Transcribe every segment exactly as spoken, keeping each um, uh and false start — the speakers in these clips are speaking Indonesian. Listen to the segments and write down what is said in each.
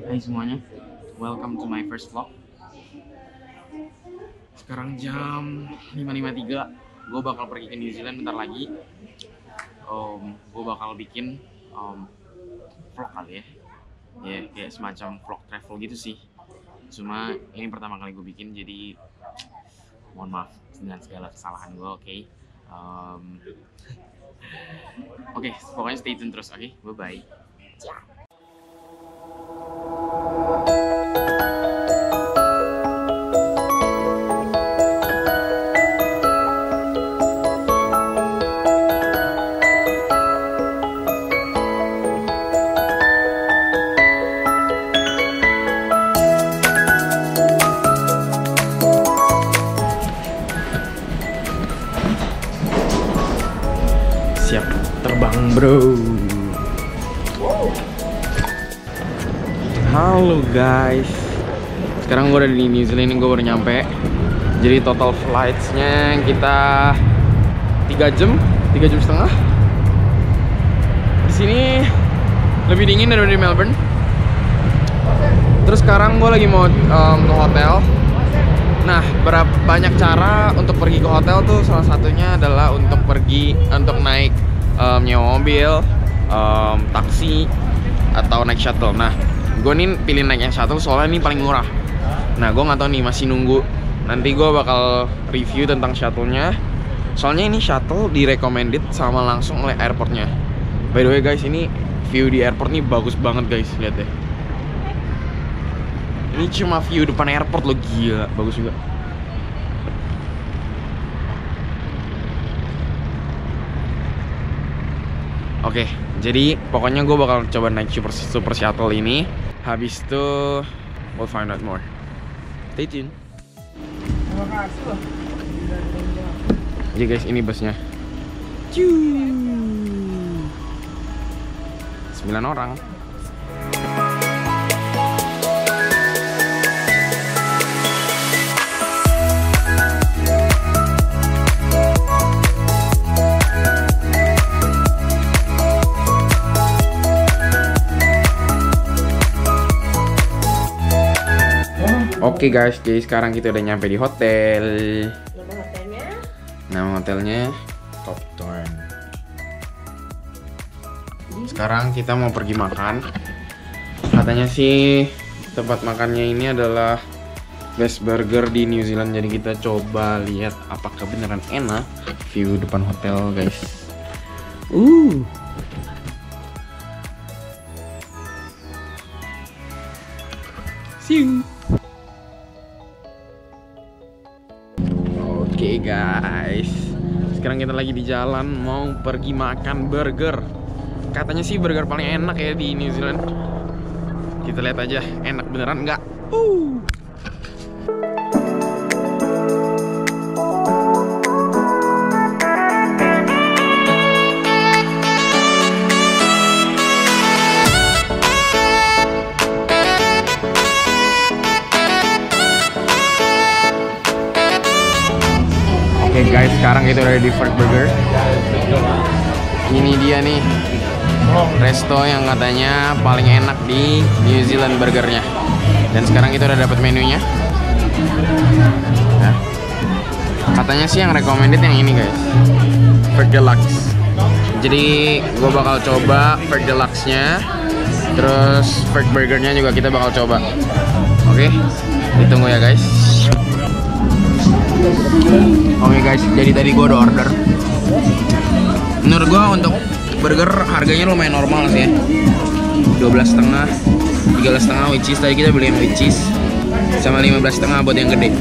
Hai semuanya, welcome to my first vlog. Sekarang jam lima lima tiga. Gue bakal pergi ke New Zealand bentar lagi. um, Gue bakal bikin um, vlog kali ya. Ya yeah, kayak semacam vlog travel gitu sih. Cuma ini pertama kali gue bikin, jadi mohon maaf dengan segala kesalahan gue, oke? Okay? Um, Oke, okay, pokoknya stay tune terus, oke? Okay? Bye-bye. Siap terbang, bro. Halo guys, sekarang gue udah di New Zealand, gue baru nyampe. Jadi total flightsnya kita tiga jam, tiga jam setengah. Di sini lebih dingin daripada di Melbourne. Terus sekarang gue lagi mau um, ke hotel. Nah, berapa banyak cara untuk pergi ke hotel tuh, salah satunya adalah untuk pergi untuk naik um, nyewa mobil, um, taksi, atau naik shuttle. Nah, gue nih pilih naik yang shuttle soalnya ini paling murah. Nah, gue nggak tahu nih, masih nunggu. Nanti gue bakal review tentang shuttle-nya. Soalnya ini shuttle direcommended sama langsung oleh airportnya. By the way guys, ini view di airport nih bagus banget guys, lihat deh. Ini cuma view depan airport loh, gila, bagus juga. Oke, jadi pokoknya gue bakal coba naik super, super shuttle ini. Habis itu we'll find out more. Stay tune. Terima kasih loh. Jadi guys, ini busnya. sembilan orang. Oke okay guys, jadi sekarang kita udah nyampe di hotel. Nama hotelnya? Nama hotelnya Top Torn. Sekarang kita mau pergi makan. Katanya sih tempat makannya ini adalah best burger di New Zealand. Jadi kita coba lihat apakah beneran enak. View depan hotel guys. Uh. See you. Oke okay guys, sekarang kita lagi di jalan mau pergi makan burger. Katanya sih burger paling enak ya di New Zealand. Kita lihat aja enak beneran nggak. Uh. Oke okay guys, sekarang kita udah di FERGBURGER. Ini dia nih resto yang katanya paling enak di New Zealand burgernya. Dan sekarang kita udah dapat menunya. Nah, katanya sih yang recommended yang ini guys, Ferg Deluxe. Jadi gue bakal coba Ferg Deluxe-nya, terus FERGBURGER-nya juga kita bakal coba. Oke, okay? Ditunggu ya guys. Oke okay guys, jadi tadi gue udah order. Menurut gue untuk burger harganya lumayan normal sih ya, dua belas setengah, tiga belas setengah with cheese. Tadi kita beli yang with cheese, sama lima belas setengah buat yang gede.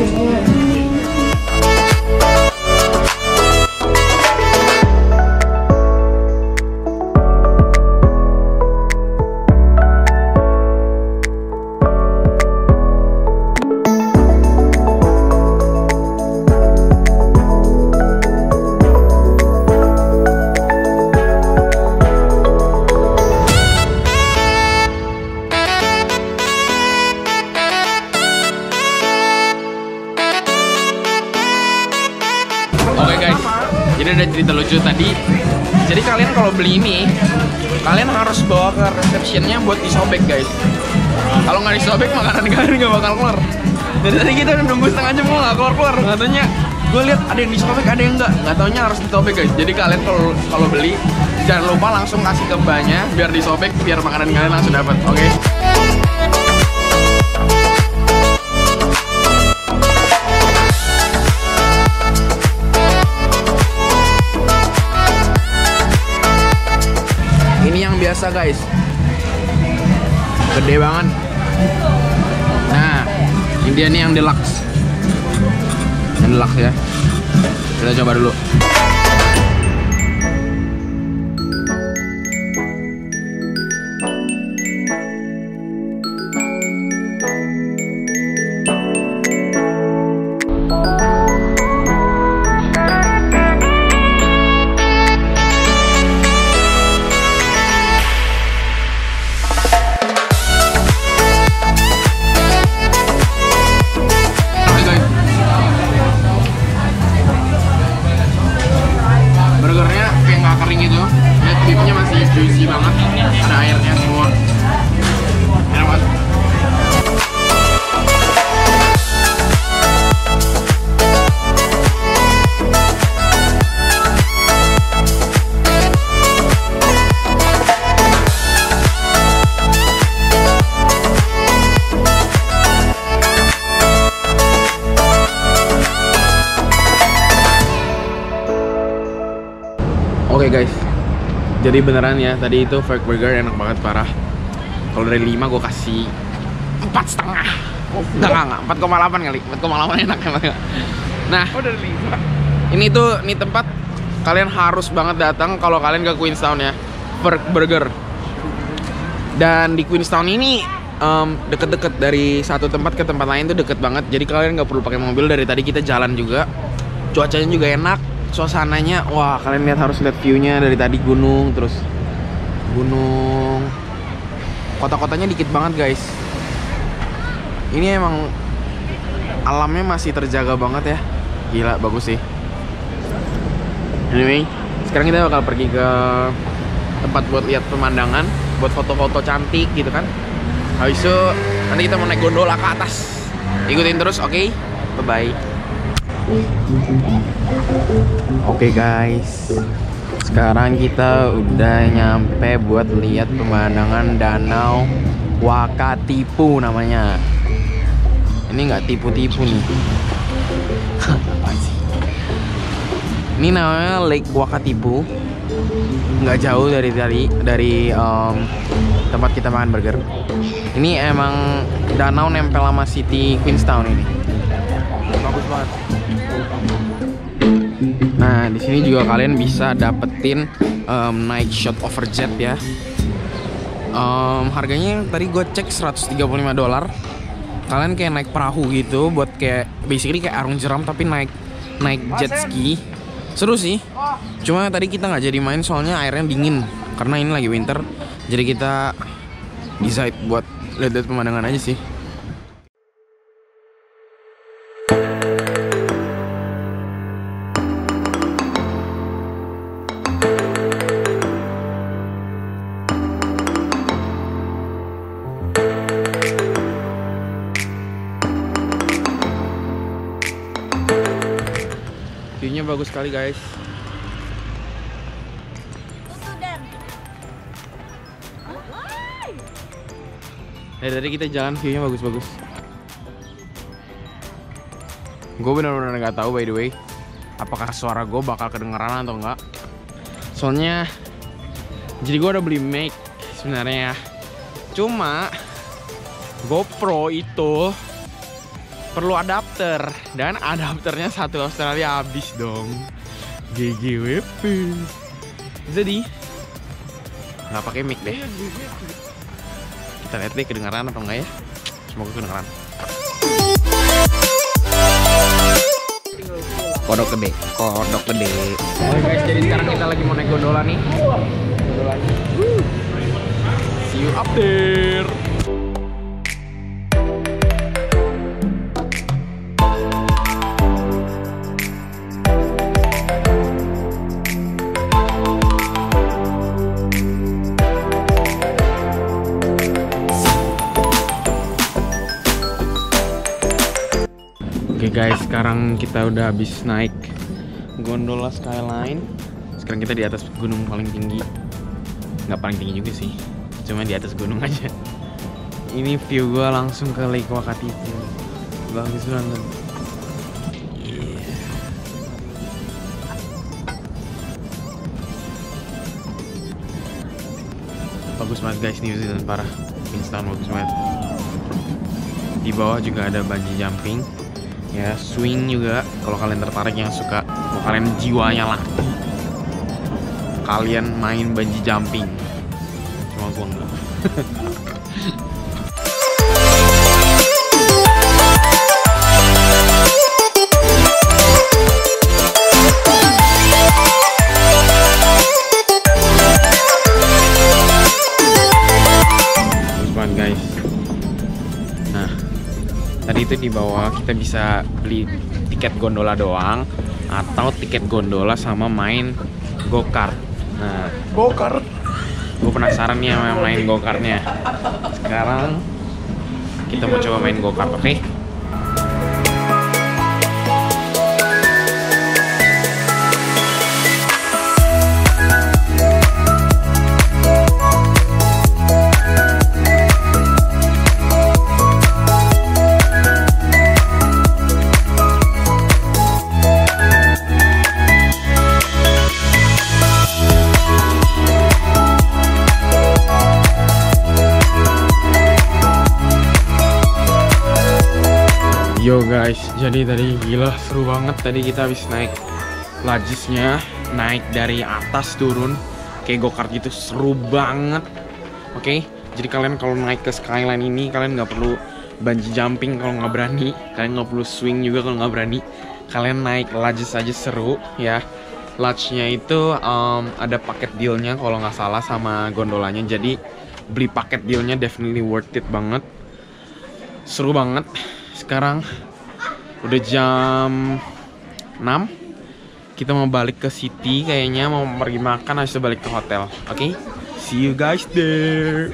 Jadi ada cerita lucu tadi. Jadi kalian kalau beli ini, kalian harus bawa ke receptionnya buat disobek guys. Kalau nggak disobek makanan kalian nggak bakal keluar. Dari tadi kita udah nunggu setengah jam nggak keluar keluar. Katanya gue lihat ada yang disobek ada yang enggak. Nggak taunya harus disobek guys. Jadi kalian kalau kalau beli jangan lupa langsung kasih ke mbaknya biar disobek biar makanan kalian langsung dapat. Oke? Okay? Ini yang biasa guys. Gede banget. Nah, ini dia nih yang deluxe. Yang deluxe ya. Kita coba dulu. Juicy banget, ada airnya semua. Enak banget. Oke okay guys, jadi beneran ya, tadi itu FERGBURGER enak banget parah. Kalau dari lima gue kasih empat setengah. Enggak, enggak, enggak, empat koma delapan kali. empat koma delapan enak emang. Nah, oh dari lima. Ini tuh, ini tempat kalian harus banget datang kalau kalian ke Queenstown ya. FERGBURGER. Dan di Queenstown ini um, deket-deket dari satu tempat ke tempat lain tuh deket banget. Jadi kalian nggak perlu pakai mobil. Dari tadi kita jalan juga. Cuacanya juga enak. Suasananya, wah kalian lihat harus lihat view-nya dari tadi gunung terus gunung, kota-kotanya dikit banget guys. Ini emang alamnya masih terjaga banget ya, gila bagus sih. Anyway, sekarang kita bakal pergi ke tempat buat lihat pemandangan, buat foto-foto cantik gitu kan. Habis itu nanti kita mau naik gondola ke atas. Ikutin terus, oke? Okay? Bye bye. Oke okay guys, sekarang kita udah nyampe buat lihat pemandangan danau Wakatipu namanya. Ini nggak tipu-tipu nih. Apaan sih? Ini namanya Lake Wakatipu. Nggak jauh dari dari dari um, tempat kita makan burger. Ini emang danau nempel sama city Queenstown ini. Bagus banget. Nah, di sini juga kalian bisa dapetin um, night shot over jet ya. Um, harganya tadi gue cek seratus tiga puluh lima dolar. Kalian kayak naik perahu gitu, buat kayak basically kayak arung jeram tapi naik naik jet ski. Seru sih. Cuma tadi kita nggak jadi main soalnya airnya dingin karena ini lagi winter. Jadi kita decide buat lihat-lihat pemandangan aja sih. View-nya bagus sekali guys. Dari tadi kita jalan view-nya bagus-bagus. Gue bener-bener nggak tahu by the way, apakah suara gue bakal kedengeran atau enggak. Soalnya, jadi gue udah beli mic sebenarnya ya. Cuma GoPro itu perlu adapter dan adapternya satu Australia habis dong. G G W P. Jadi nggak pakai mic deh. Kita lihat deh kedengaran atau enggak ya. Semoga kedengaran. Kodok gede, kodok gede. Oke guys, jadi sekarang kita lagi mau naik gondola nih. Gondolanya. See you up there. guys, sekarang kita udah habis naik gondola Skyline. Sekarang kita di atas gunung paling tinggi. Nggak paling tinggi juga sih, cuma di atas gunung aja. Ini view gua langsung ke Lake Wakatipu. Bagus banget. Yeah. Bagus banget guys, New Zealand parah. Queenstown bagus banget. Di bawah juga ada bungee jumping. Ya, swing juga kalau kalian tertarik, yang suka, kalau kalian jiwanya laki, kalian main bungee jumping. Cuma gua enggak. Guys, nah tadi itu di bawah kita bisa beli tiket gondola doang atau tiket gondola sama main go-kart. Nah, Go-kart. gue penasaran nih sama main go-kartnya. Sekarang kita mau coba main go-kart, oke? Okay? Yo guys, jadi tadi gila seru banget. Tadi kita habis naik lajisnya, naik dari atas turun kayak go-kart gitu, seru banget. Oke, okay? Jadi kalian kalau naik ke Skyline ini kalian nggak perlu bungee jumping kalau nggak berani, kalian nggak perlu swing juga kalau nggak berani. Kalian naik lajis aja seru ya. Lodge-nya itu um, ada paket dealnya kalau nggak salah sama gondolanya. Jadi beli paket dealnya definitely worth it banget. Seru banget. Sekarang udah jam enam. Kita mau balik ke city kayaknya, mau pergi makan habis itu balik ke hotel. Oke? Okay? See you guys there.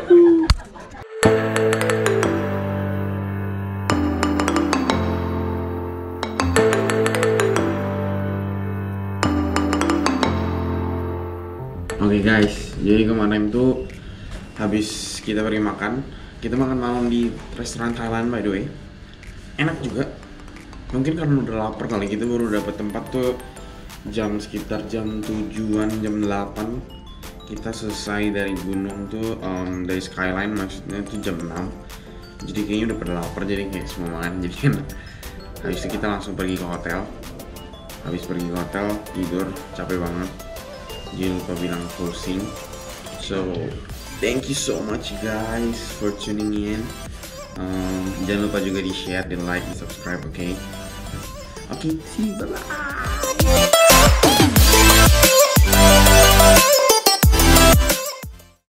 Oke okay guys, jadi kemarin tuh habis kita pergi makan, kita makan malam di restoran Thailand by the way. Enak juga. Mungkin karena udah lapar kali, kita baru dapet tempat tuh jam sekitar jam tujuan, jam delapan. Kita selesai dari gunung tuh um, dari Skyline maksudnya tuh jam enam. Jadi kayaknya udah pada lapar, jadi kayak semua makan jadi enak. Habis itu kita langsung pergi ke hotel. Habis pergi ke hotel, tidur, capek banget. Jangan lupa bilang closing. So, thank you so much guys for tuning in. Um, jangan lupa juga di share, di like, di subscribe, oke? Okay? Oke, okay, see you, bye bye.